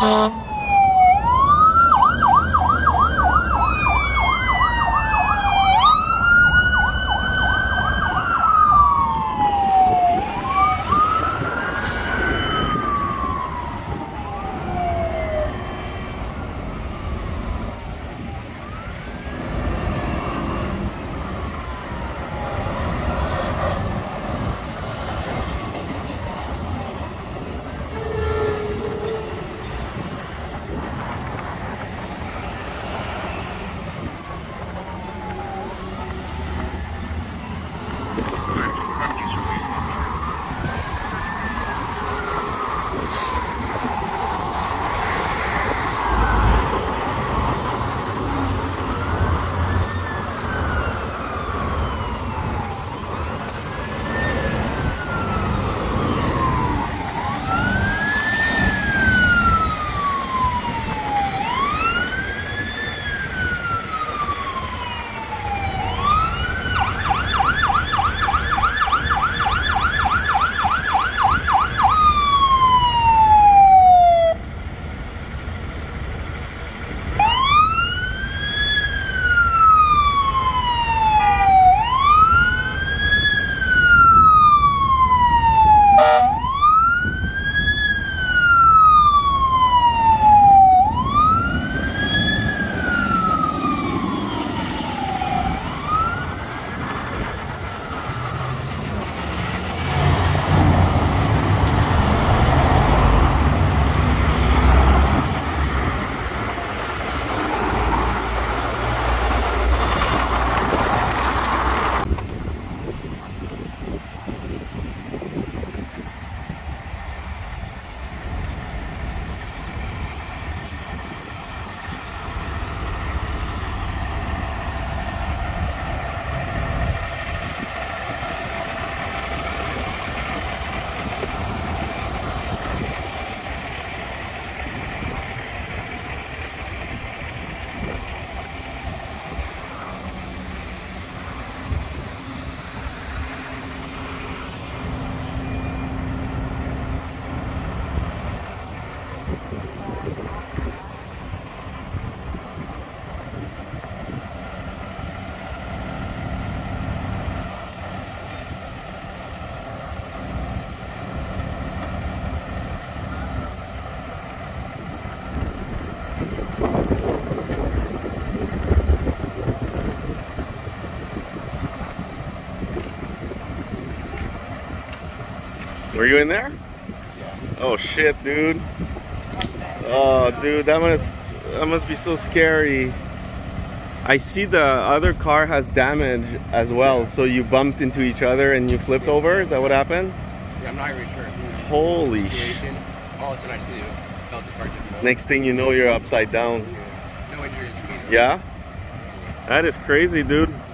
Were you in there? Yeah. Oh shit, dude. Oh, dude, that must be so scary. I see the other car has damage as well, so you bumped into each other and you flipped over? Is that what happened? Yeah, I'm not really sure. Holy shit. All of a sudden I just felt the car tip. Next thing you know, you're upside down. No injuries. Yeah? That is crazy, dude.